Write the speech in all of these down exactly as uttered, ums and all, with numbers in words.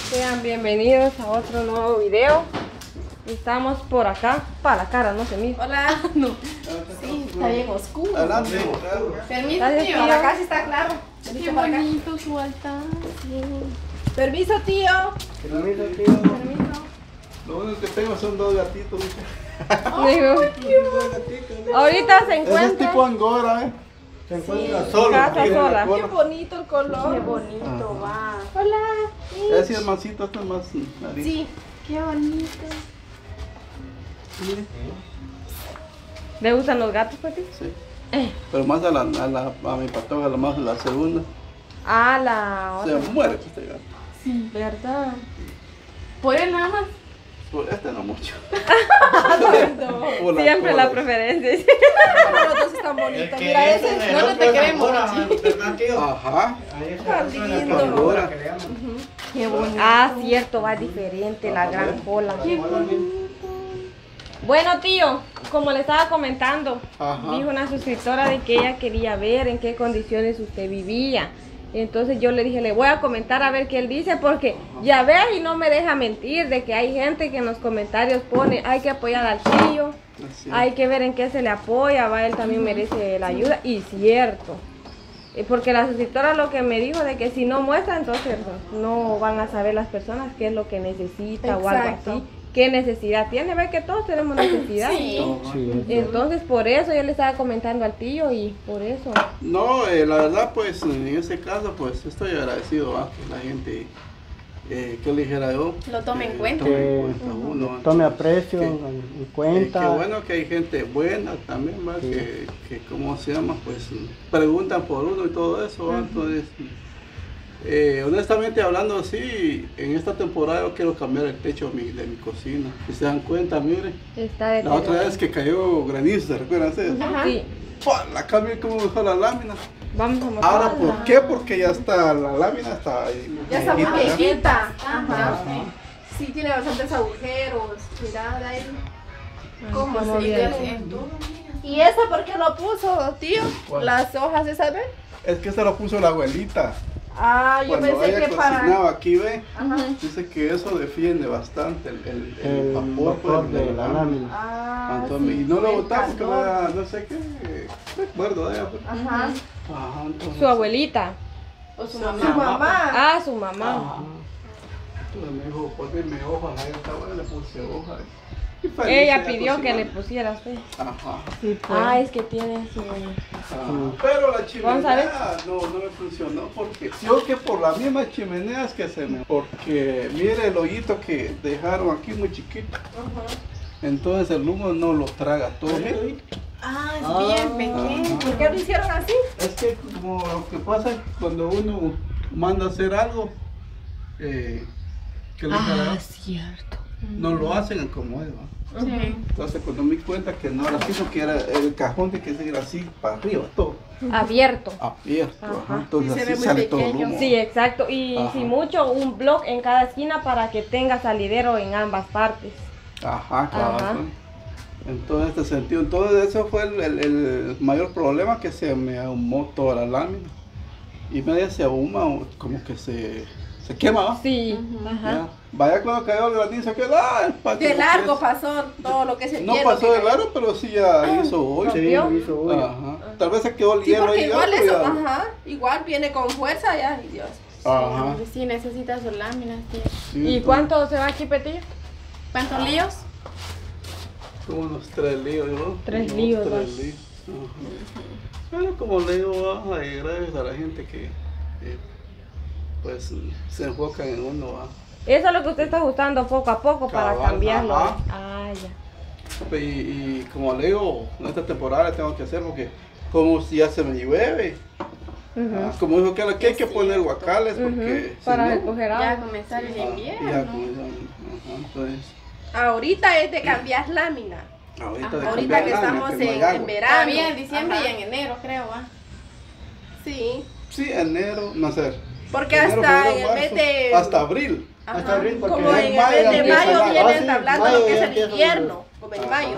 Sean bienvenidos a otro nuevo video. Estamos por acá, para la cara, no se mira. Hola. No. Sí, está bien oscuro. Adelante. Permiso, Gracias, tío. tío. La casa está claro. Qué Permiso para acá. bonito su altar. Permiso, tío. Permiso, tío. Permiso. Lo único que tengo son dos gatitos. ¿Viste? Digo, Dos gatitos. ahorita se Ese es encuentra. tipo angora, ¿eh? Se encuentra solo. casa tiene la sola. cola. Qué bonito el color. Qué bonito va. Hola. Ese es masito, este es más nariz. Sí. Qué bonito. Mire. ¿Le gustan los gatos, Pati? Sí. Eh. Pero más a, la, a, la, a mi patoja, la más la segunda. Ah, la Se otra. muere este gato. Sí. ¿Verdad? Por él nada más. Por este no mucho. No. Por Siempre cola. la preferencia. Los dos están bonitos. Mira ese. No, no te queremos. Ajá. Tan lindo. Angora. Qué bonito. Ah, cierto, va diferente la gran cola. Qué bonito. Bueno, tío, como le estaba comentando, Ajá. dijo una suscriptora de que ella quería ver en qué condiciones usted vivía. Entonces yo le dije, le voy a comentar a ver qué él dice, porque ya ve y no me deja mentir de que hay gente que en los comentarios pone, hay que apoyar al tío, Así. hay que ver en qué se le apoya, va, él también merece la ayuda, y cierto. Eh, Porque la suscriptora lo que me dijo de que si no muestra, entonces no van a saber las personas qué es lo que necesita o algo Exacto. así, qué necesidad tiene, ve que todos tenemos necesidad. Sí. Entonces por eso yo le estaba comentando al tío y por eso. No, eh, la verdad, pues en ese caso, pues estoy agradecido a que la gente, eh, que le dijera yo, Lo tome en eh, cuenta. tome Que en cuenta uno. tome aprecio, Que- en Eh, cuenta. qué bueno que hay gente buena también, ¿va? Sí. que, que, ¿cómo se llama? Pues preguntan por uno y todo eso, ¿va? Entonces, eh, honestamente hablando así, en esta temporada yo quiero cambiar el techo de mi, de mi cocina. Si se dan cuenta, miren, Está la deteriorado. otra vez que cayó granizo, ¿se recuerdan ustedes? Ajá. Sí, ¡Pua! La cambié como dejó la lámina. vamos a mostrar. Ahora, ¿por qué? Porque ya está, la lámina está ahí. Ya está muy viejita, ¿ya? viejita. Ajá. Sí, tiene bastantes agujeros. Mira, de ahí. ¿Cómo cómo se viene. ve? ¿Y esa por qué lo puso, tío? ¿Cuál? Las hojas esas, ¿ven? Es que esta lo puso la abuelita. Ah, yo Cuando pensé ella que cocinaba para. aquí, ve, Ajá. dice que eso defiende bastante el, el, el El vapor, pues, vapor de la lámina. Ah, Entonces, sí, y no lo el botamos porque calor. me da, no sé qué, no recuerdo de ella. Pues. Ajá. Ajá, entonces. Su abuelita. O su mamá. Su mamá. Ah, su mamá. Ajá. Entonces me dijo, ponme hojas, ahí está bueno, le puse hojas. Y feliz Ella ella pidió que le cocinando. pusiera usted. Ajá. Sí, pues. Ah, es que tiene su... Ajá. Pero la Vamos a ver. chimenea no, no me funcionó porque yo que por las mismas chimeneas que se me... Porque mire el hoyito que dejaron aquí muy chiquito. Entonces el humo no lo traga todo. Ah, es bien pequeño. ¿Por qué lo hicieron así? Es que como lo que pasa es que cuando uno manda a hacer algo, eh, que le Ah, cierto. no lo hacen como es, ¿va? Sí. Entonces cuando me di cuenta que no era así, porque era el cajón de que se era así para arriba, todo Abierto. abierto. Ajá. Ajá. Entonces Sí, se ve así muy sale todo el pequeño. humo. Sí, exacto. Y Ajá. si mucho, un block en cada esquina para que tenga salidero en ambas partes. Ajá, claro. Ajá. En todo este sentido, entonces eso fue el, el- el mayor problema, que se me ahumó toda la lámina. Y media se ahuma, o como que se, se quema, ¿va? Sí. Ajá. Ya. Vaya cuando cayó el granizo, que ah, el patio. De largo pasó todo lo que se No hielo pasó que de cayó. largo, pero sí ya hizo hoy. Sí, ¿Vio? hizo hoyo. Ajá. Tal vez se quedó el Sí, hielo porque ahí. igual ya, eso, ya. ajá, igual viene con fuerza ya, ay Dios. Ajá. Sí, sí, necesita sus láminas, tío. Sí, ¿Y entonces, cuánto se va aquí, Petillo? ¿Cuántos líos? Como unos tres líos, ¿no? Tres Unos líos, Tres ¿no? líos. Ajá. Pero como le digo, ajá, y gracias a la gente que eh, pues se enfocan en uno, ¿va? Eso es lo que usted está ajustando poco a poco para Cabal, cambiarlo. ajá. Ah, ya. Y, y como le digo, en esta temporada tengo que hacer porque como si ya se me llueve. Ujú. Ah, como dijo que aquí hay que poner guacales porque Ujú, para si no, recoger Ya agua. comenzar el ah, invierno. ya comenzamos, ajá, entonces Ahorita es de cambiar lámina. ahorita, Ajá, de Ahorita cambiar que lámina, estamos que no hay en, agua. en verano. Todavía en diciembre Ajá. y en enero, creo, va. Sí, Sí, enero, no sé. porque enero, hasta febrero, en el mes marzo, de... hasta abril. Ajá, hasta abril, porque como ya en en el mayo mes ya de empieza mayo la- vienen ah, sí, hablando mayo lo que ya es el empieza invierno, como en Ajá. mayo.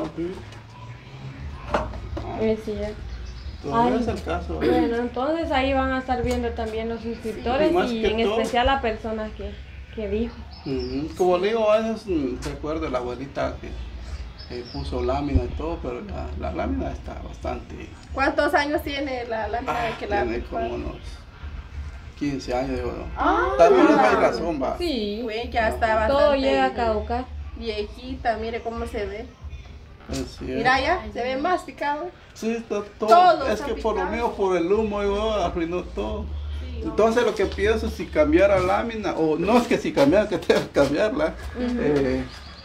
Es cierto. Todavía Ay. es el caso. Bueno, entonces ahí van a estar viendo también los suscriptores Y más y que en todo- especial las personas que, ¿Qué dijo? Ujú. Como le digo, a veces mm, recuerdo la abuelita que eh, puso lámina y todo, pero la, la lámina está bastante. ¿Cuántos años tiene la lámina Ah, de que la tiene como unos quince años, digo yo. Ah, Tal vez hay razón, va. Sí. Güey, ya está bastante Todo llega a caducar. viejita, mire cómo se ve. Así es. Mira ya, se ve masticado. Sí, está todo. Todo es está que por lo picado. mío, por el humo, yo arruinó todo. Entonces lo que pienso si cambiara lámina, o no es que si cambiara, que tenga que cambiarla, eh,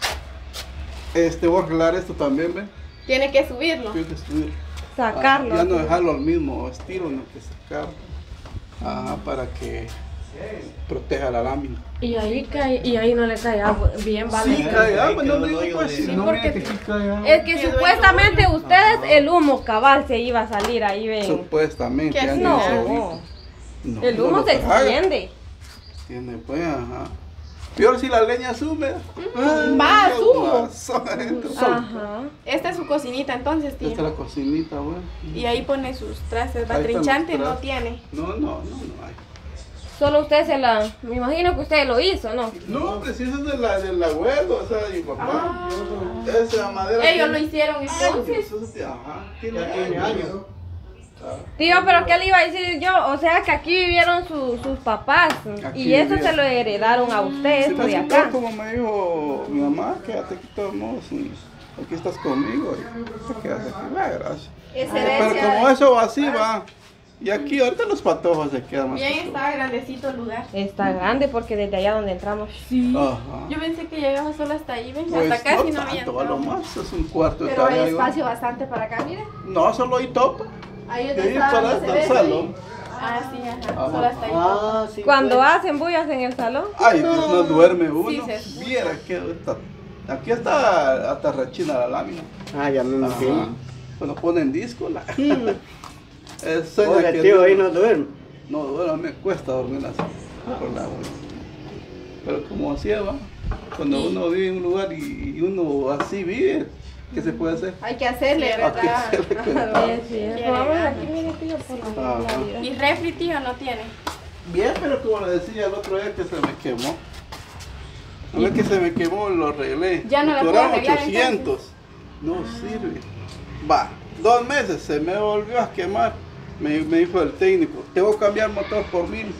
este, voy a arreglar esto también, ¿ven? Tiene que subirlo. Tengo que subir. Sacarlo. Ah, ya no dejarlo al mismo estilo, no que sacarlo. Ajá, para que proteja la lámina. Y ahí cae, y ahí no le cae agua bien, vale. Sí, cae agua, no digo pues, Sí, si no porque mira que sí cae agua. es que supuestamente ustedes el humo cabal se iba a salir ahí, ven. Supuestamente, ¿Qué? antes No, de ahorita. No, el no humo lo se traga. extiende. Tiene pues, ajá. Peor si la leña es húmeda. Ay, Más qué humo. guaso, adentro. Ajá. Esta es su cocinita entonces, Esta es tío. la cocinita, güey. Y ahí pone sus trastes. Ahí están los Batrinchante no trastes. tiene. No, no, no, no hay. Solo usted se la, me imagino que usted lo hizo, ¿no? No, preciso es de la, del abuelo, o sea, de mi papá. Ah. Esa madera. Ellos lo tiene- hicieron entonces. Eso es de- Ajá, tiene años. Tío, pero ¿qué le iba a decir yo? O sea que aquí vivieron su- sus papás Aquí y eso vivieron. se lo heredaron a usted, Sí, esto pues, de sí, acá. como me dijo mi mamá, quédate aquí todos, aquí estás conmigo, y te quedas aquí, ah, gracias. Es Pero herencia. como eso va así, va, y aquí ahorita los patojos se quedan más. Bien que todo. está grandecito el lugar. Está grande porque desde allá donde entramos. Ajá. Yo pensé que llegaba solo hasta ahí, ven. Pues hasta casi no no, había tanto, a lo entrado. más es un cuarto de Pero hay tarea, digo. espacio bastante para acá, mire. No, solo hay topa. Ahí De donde ahí está, para donde hasta se el ve, salón. Ah, sí, ajá. Ajá. Solo hasta ahí. Ah, sí. Cuando pues. hacen bullas en el salón. Ay, Dios, no duerme uno. Sí, se escucha. Viera que está, aquí está hasta rechina la lámina. Ah, ya me Ajá. imagino. Cuando ponen disco, la... es sueño Oiga, que tío, no- ahí no duerme. No, duerme, me cuesta dormir así. Por la hora. Pero como así va, cuando uno vive en un lugar y, y uno así vive, ¿qué se puede hacer? Hay que hacerle, Hay que ¿verdad? hacerle cuidado. Sí, sí, Quiere vamos ganas. aquí, mire, tío, por la Ajá. claridad. ¿Y refri, tío, no tiene? Bien, pero como le decía el otro día que se me quemó. A ver que se me quemó, lo arreglé. Ya no Me la puedo cobraron arreglar, ochocientos. No sirve. Va, dos meses se me volvió a quemar. Me, me dijo el técnico, tengo que cambiar motor por mil.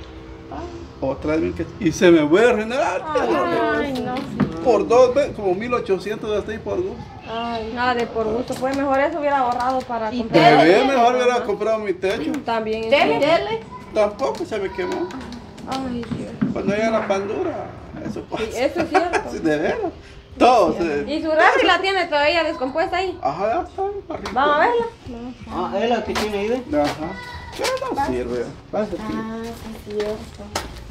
Otra vez que y se me vuelve a arruinar. Ay, no. Por dos veces, como mil ochocientos gasté por dos. Ay, nada de por gusto. Pues mejor eso hubiera ahorrado para Y comprar. Me ve mejor hubiera comprado mi techo. También. Dele, eso. dele. Tampoco se me quemó. Ay, Dios. Cuando llega la pandura, eso pasa. Sí, eso es cierto. Sí, de veras. Todo se... ¿Y su refri la tiene todavía descompuesta ahí? Ajá, ya está. arriba. Vamos a verla. Ah, es la que tiene ahí, ¿ve? Ajá. ¿Qué no sirve? Pasa aquí. Ah, sí, es cierto.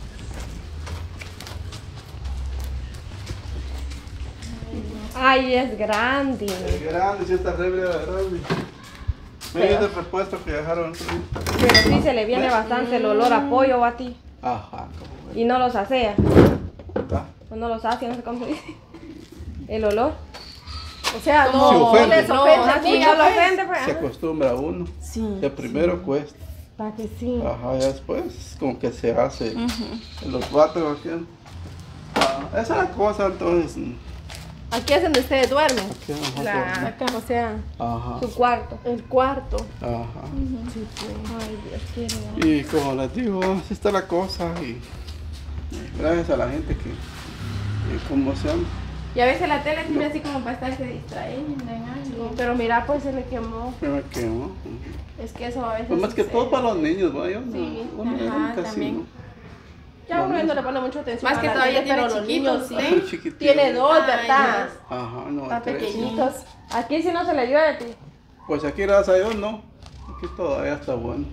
Ay, es grande. Es grande, si esta refri era grande. Me dio de propuesto que dejaron frío. Pero sí se le viene bastante el olor a pollo a ti. Ajá, como Y no los asea. está. O no los hace, no sé cómo se dice. El olor. O sea, Se no, no ofende. les No, ofende aquí mucho, no lo pues. ofende, pues. Se acostumbra uno. Sí. De primero cuesta. Para que sí. Ajá, ya después como que se hace en los vatos aquí. Ah, esa es la cosa entonces. Aquí es donde ustedes duermen. Aquí nosotros, La, acá, o sea, Ajá, Su cuarto. el cuarto. ajá. Ay, Dios quiere. Y como les digo, así está la cosa y, y gracias a la gente que, que como se llama, Y a veces la tele sirve así como para estarse distrayendo en algo. Pero mira, pues se le quemó. me me quemó. Es que eso a veces. Pues más que sucede. todo para los niños, ¿va? Yo no, Sí, uno ya ajá, casi también. no. Ya uno ya no le pone mucha atención. Más a que la todavía tele, pero tiene los chiquitos, niños sí. ¿sí? Muy chiquitito. Tiene dos, Ay, ¿verdad? Ajá, no, Están tres. pequeñitos. Aquí sí no se le llueve, tío. Pues aquí gracias a Dios no, aquí todavía está bueno.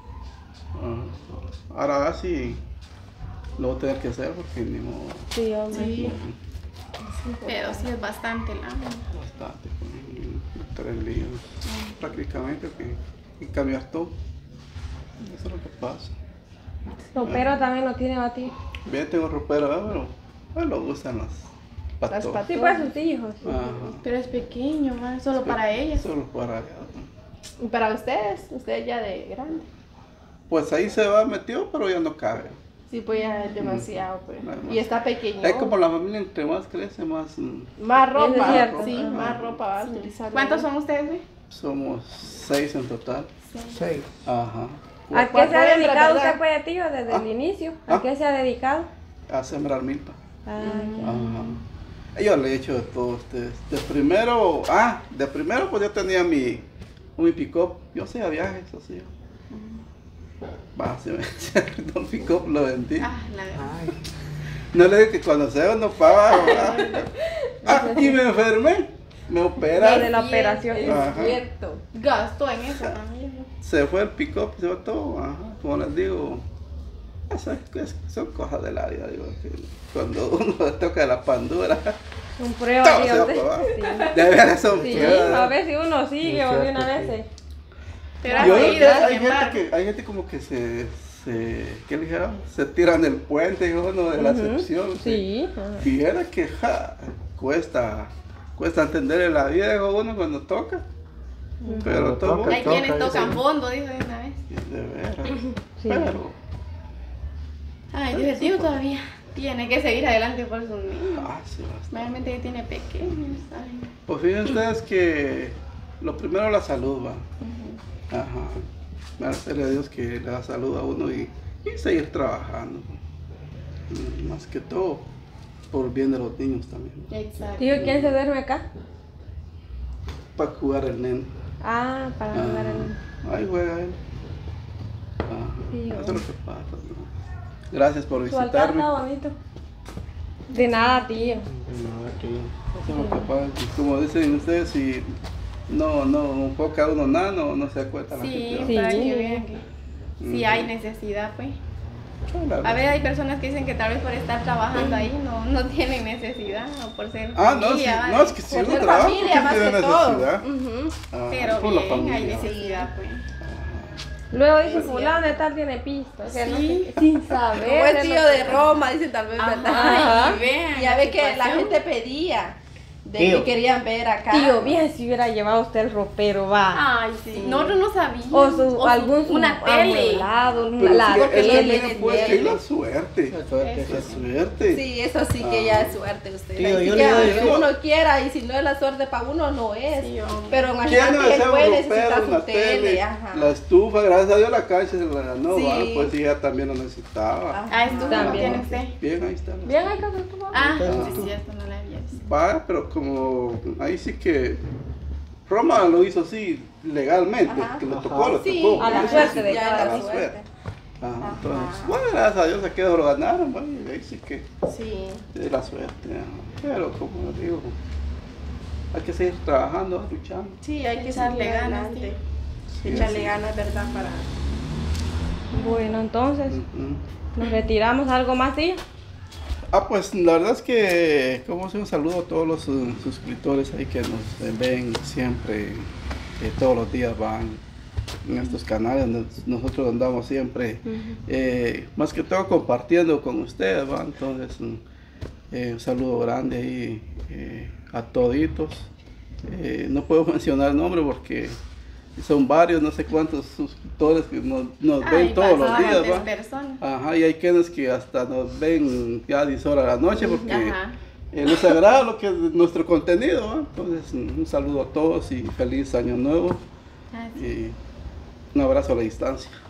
Ajá. Ahora sí lo voy a tener que hacer porque ni modo, Sí, hombre. Sí. Pero sí es bastante largo. bastante, con tres líos prácticamente que, que cambiar todo. Eso es lo que pasa. Pero también lo tiene a ti. Bien, tengo ropero, ¿verdad? Pero pues, lo usan los patos. patos. Sí, pues sus hijos. Ajá. Pero es pequeño, más solo para ellas. Solo para ella. ¿no? Y para ustedes, ustedes ya de grande. Pues ahí se va metido, pero ya no cabe. Sí, pues ya es demasiado, pues. Mm. Y está pequeño. Es como la familia, entre más crece, más mm, Más Eso es ropa, cierto. sí, Ajá. más ropa va a utilizar. ¿Cuántos son ustedes, güey? somos seis en total. Seis. Ajá. ¿A qué se Cuatro ha hembras, dedicado ¿verdad? usted, pues, tío, desde Ah. el inicio? ¿A Ah. qué se ha dedicado? A sembrar milpa. Ah, ya. Ajá. Yo le he hecho de todo a ustedes. De primero, ah, de primero pues yo tenía mi, mi pick-up. Yo hacía viajes así. Va, se me un pick-up lo vendí. Ah, la verdad. Ay. No le dije que cuando se va no paga. Ah, y me enfermé. Me Lo de operaron. la operación. Es Ajá. cierto. Gastó en eso también. Se fue el pick-up, se fue todo. Ajá. Como les digo, esas es- son cosas de la vida. Digo, que cuando uno le toca la pandura, Un prueba, todo tío. se va de- para abajo. Sí. De veras son Sí, pruebas. a ver si uno sigue Es o de cierto, una vez sí. se... Pero Yo has creo oído, que sin hay gente embargo. que hay gente como que se, se ¿qué le dijera? Se tiran del puente, hijo, no, de la Ujú. excepción. Sí. ajá. Y era que ja, cuesta, cuesta entender la vida, hijo, uno cuando toca. Pero Cuando todo toca, Hay toca, quienes tocan sí. fondo, dijo de una vez. de veras. Sí. Pero, Ay, divertido todavía. Tiene que seguir adelante por sus niños. ah, sí, basta. Realmente que tiene pequeños. Ay. Pues fíjense ustedes que lo primero la salud va. Ajá. Agradecerle a Dios que le da salud a uno y, y seguir trabajando. Mm, Más que todo, por el bien de los niños también. Exacto. Tío, ¿quién se duerme acá? Para jugar el nene. Ah, para jugar en... Ah, ahí juega él. Ajá. Sí, Eso es bueno. lo que pasa, ¿no? Gracias por Su altar visitarme. está bonito. De nada, tío. No, aquí. Eso es lo que pasa. Y como dicen ustedes, si no, no enfoca uno nada, no, no se acuerda la Sí, gente. Sí. para que vean que si Ujú. hay necesidad, pues. Claro. A veces hay personas que dicen que tal vez por estar trabajando ahí no, no tienen necesidad o por ser Ah, no, sí, familia, no, ¿vale? es que si Por uno ser trabaja, familia, ¿quién más tiene que todo. necesidad? Ujú. Ah, Pero por la bien, hay familia. necesidad, pues. Luego dice, fulano de tal tiene pista. O sea, no sé Sí. qué, sin saber. Como el de tío lo de que- Roma, dicen tal vez, ¿verdad? Ajá. Y vean Y ya la ve que la situación. gente pedía de Tío. que querían ver acá. Tío, bien si hubiera llevado usted el ropero, va. Ay, sí. Nosotros no sabíamos. O su, O su- algún una tele. amueblado, Pero la sí, eso tele. también pues, que es la suerte. La suerte, La sí. suerte. Sí, eso sí que ya es suerte usted. Tío, Ahí yo sí le ya, digo, que yo- uno quiera y si no es la suerte para uno no es. Sí, hombre. Pero ¿Quién no imagínate que desea él puede un necesitar ropero, su una tele, tele, ajá. la estufa? Gracias a Dios la cancha se la ganó, Sí. ¿va? Pues ella también lo necesitaba. Ajá. Ah, estuvo También. tiene usted. Bien, ahí está. Bien, hay que tu Ah, Ah. sí, es cierto, no la había visto. Va, pero como ahí sí que Roma lo hizo así legalmente, Ajá. que le Ajá. tocó, le Sí, tocó. a la Eso suerte sí, de ya cada a la la suerte. suerte. Ajá, Ajá. entonces, bueno, gracias a Dios se quedó, lo ganaron, bueno, y ahí sí que Sí. es la suerte. ajá. Pero como digo, hay que seguir trabajando, luchando. Sí, hay que Echarle echarle ganas, ganas. sí. Sí, Echarle sí. ganas, ¿verdad? Para... Bueno, entonces, Ujú. nos retiramos. ¿Algo más, tío? Ah, pues la verdad es que, como se un saludo a todos los eh, suscriptores ahí que nos eh, ven siempre, que todos los días van en estos canales, nos- nosotros andamos siempre, eh, más que todo compartiendo con ustedes, ¿va? Entonces, mm, eh, un saludo grande ahí eh, a toditos. Eh, no puedo mencionar el nombre porque son varios, no sé cuántos suscriptores que nos, nos ven Ay, todos los bastantes días, ¿va? personas. Ajá, y hay quienes que hasta nos ven ya a diez horas de la noche porque Ajá. eh, les agrada lo que es nuestro contenido, ¿va? Entonces, un un saludo a todos y feliz año nuevo Ah, sí. y un abrazo a la distancia.